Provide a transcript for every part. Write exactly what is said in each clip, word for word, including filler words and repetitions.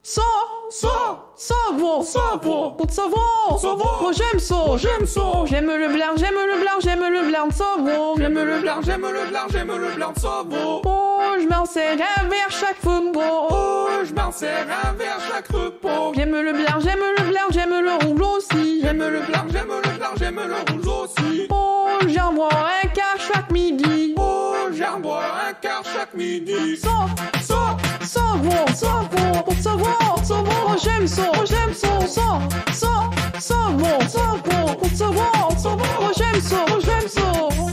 Ça, Ça, savon, savon, pour de savon, savon. moi j'aime ça, J'aime ça. j'aime le blanc, j'aime le blanc, j'aime le blanc de savon, J'aime le blanc, j'aime le blanc, j'aime le blanc de savon. oh, je m'en sers un vers chaque football, Oh, je m'en sers un vers chaque repas. j'aime le blanc, j'aime le blanc, j'aime le rouge aussi, J'aime le blanc, j'aime le blanc, j'aime le rouge aussi. oh, j'en bois un quart chaque midi, Oh, j'en bois un quart chaque midi. ça, Ça, savon, savon, pour de savon, savon, moi j'aime ça, moi j'aime ça, ça, ça, savon, savon, pour de savon, savon, moi j'aime ça, moi j'aime ça.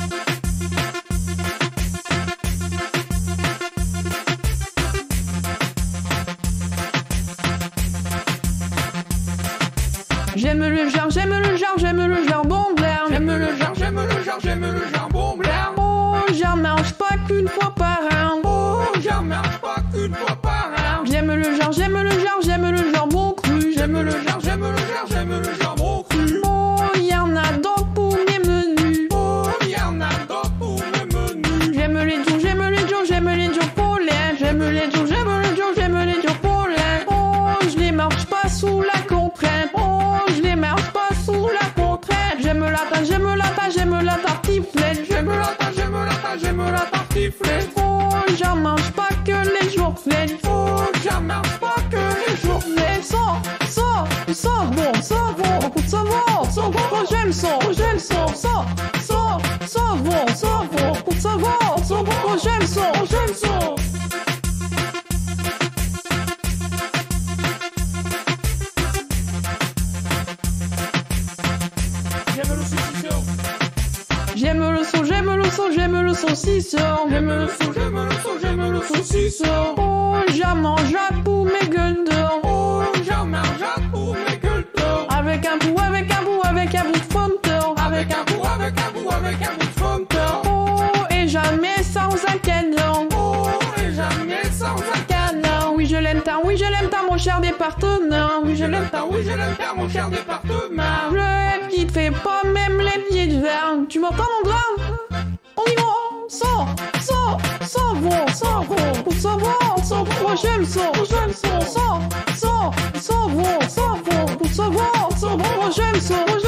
J'aime le genre, j'aime le genre, j'aime le jambon blanc. j'aime le genre, j'aime le genre, j'aime le jambon blanc. Oh, j'en mange pas qu'une fois par an. Oh, j'en mange pas qu'une fois par an. J'aime le genre, j'aime le genre, j'aime le jambon cru. J'aime le genre, j'aime le genre, j'aime le jambon cru. Oh, y en a d'autres pour mes menus. Oh, y en a d'autres pour le menu. J'aime les jours, j'aime les jours, j'aime les jours polins. J'aime les jours, j'aime les jours, j'aime les jours polins. Oh, je les mange pas sous la contrainte. Oh, je les mange pas sous la contrainte. J'aime la taille, j'aime la taille, j'aime la tartiflette. J'aime la taille, j'aime la taille, j'aime la tartiflette. Oh, j'en mange pas que les jours flettes. Oh, j'en mange pas que les jours Mais ça, ça, savon, savon, beaucoup de savon, savon, moi j'aime ça, moi j'aime ça, ça, ça, savon, savon, beaucoup de savon, savon, moi j'aime ça, moi j'aime ça. J'aime le saucisson. J'aime le son, j'aime le son, j'aime le saucisson, J'aime le son, j'aime le son, j'aime le saucisson. oh, j'en mange à pour mes gueules d'or, Oh, j'en mange à pour mes gueules d'or. avec un bout, avec un bout, avec un bout de pomme d'or, Avec un bout, avec un bout, avec un bout de pomme d'or. oh, et jamais sans un canon. Oh, et jamais sans un Canon, oui je l'aime tant, oui je l'aime tant mon cher département, oui je Je l'aime l'aime tant, oui, je l'aime tant, mon cher département. Le rêve qui te fait pas même les pieds de verre. Tu m'entends mon grand? On y va. Ça, ça, savon, savon, pour savon, savon. Moi j'aime ça, moi j'aime ça. Ça, ça, savon, savon, pour savon, savon. Moi j'aime ça, moi